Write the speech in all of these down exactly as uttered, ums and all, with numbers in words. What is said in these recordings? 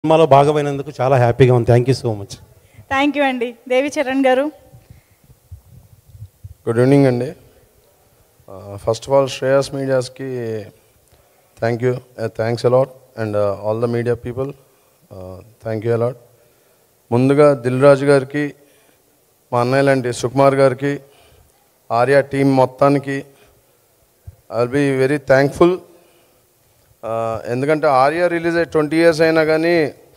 సినిమాలో భాగమైనందుకు చాలా హ్యాపీగా ఉంది. Thank you so much. Thank you అండి. దేవి చరణ్ గారు. గుడ్ ఈవినింగ్ అండి. ఫస్ట్ ఆఫ్ ఆల్ శ్రేయస్ మీడియాస్కి thank you, thanks a lot, and all the media people thank you a lot. ముందుగా దిల్ రాజు గారికి, మా అన్నయ్య లాంటి సుకుమార్ గారికి, ఆర్యా టీం మొత్తానికి I will be very thankful. ఎందుకంటే ఆర్యా రిలీజ్ అయ్యి ట్వంటీ ఇయర్స్ అయినా కానీ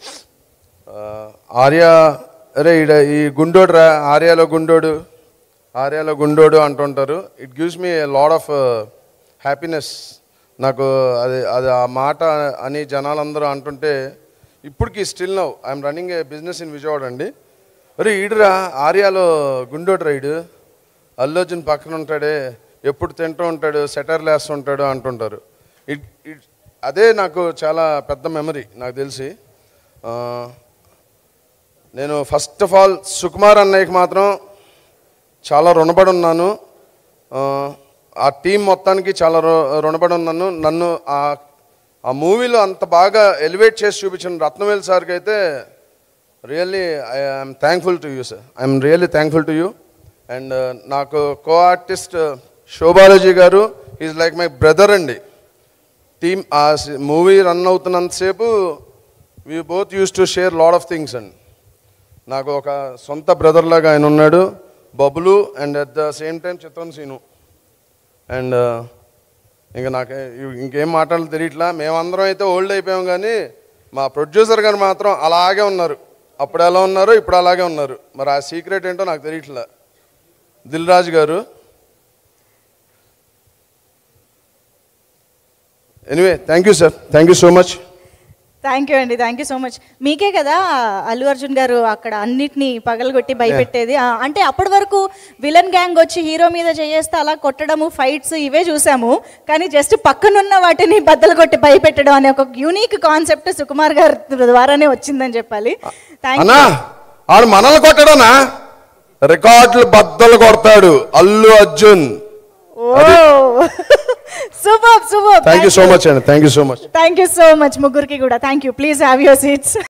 ఆర్యా అరే ఈడ ఈ గుండోడు రా, ఆర్యాలో గుండోడు, ఆర్యాలో గుండోడు అంటుంటారు. It gives me lot of happiness. నాకు అది అది ఆ మాట అని జనాలందరూ అంటుంటే ఇప్పటికి still now I'm running a business in Vijayawada అండి. అరే ఈడురా ఆర్యాలో గుండోడు రైడు, అల్లు అర్జున్ పక్కన ఉంటాడే, ఎప్పుడు తింటూ ఉంటాడు, సెటర్లు వేస్తుంటాడు అంటుంటారు. ఇట్ ఇట్ అదే నాకు చాలా పెద్ద మెమరీ నాకు తెలిసి. నేను ఫస్ట్ ఆఫ్ ఆల్ సుకుమార్ అన్నయ్యకి మాత్రం చాలా రుణపడి ఉన్నాను. ఆ టీం మొత్తానికి చాలా రుణపడి ఉన్నాను. నన్ను ఆ మూవీలో అంత బాగా ఎలివేట్ చేసి చూపించిన రత్నవేల్ సార్కి అయితే really I'm thankful to you sir. I'm really thankful to you. And నాకు కో ఆర్టిస్ట్ శోభాలజీ గారు ఈజ్ లైక్ మై బ్రదర్ అండి. టీమ్ ఆ మూవీ రన్ అవుతున్నంతసేపు we both use to share lot of things అండి. నాకు ఒక సొంత బ్రదర్ లాగా ఆయన ఉన్నాడు, Babulu, and at the same time Chitram Seenu. And ఇంకా నాకు ఇంకేం మాటలు తెలియట్లా. మేమందరం అయితే ఓల్డ్ అయిపోయాం, కానీ మా ప్రొడ్యూసర్ గారు మాత్రం అలాగే ఉన్నారు. అప్పుడు ఎలా ఉన్నారు, ఇప్పుడు అలాగే ఉన్నారు. మరి ఆ సీక్రెట్ ఏంటో నాకు తెలియట్లా. దిల్ రాజు గారు, anyway thank you sir, thank you so much. Thank you అండి. Thank you so much. మీకే కదా అల్లు అర్జున్ గారు అక్కడ అన్నిటినీ పగలగొట్టి భయపెట్టేది. అంటే అప్పటి వరకు విలన్ గ్యాంగ్ వచ్చి హీరో మీద చేయేస్తే అలా కొట్టడము, ఫైట్స్ ఇవే చూసాము. కానీ జస్ట్ పక్కనున్న వాటిని బద్దలు కొట్టి భయపెట్టడం అనే ఒక యూనిక్ కాన్సెప్ట్ సుకుమార్ గారి ద్వారానే వచ్చిందని చెప్పాలి. అన్నా ఆడు మనల్ని కొట్టడనా, రికార్డులు బద్దలు కొడతాడు Allu Arjun. Super super. Thank you so much అండి. Thank you so much. Thank you so much ముగ్గురికి కూడా. Thank you. Please have your seats.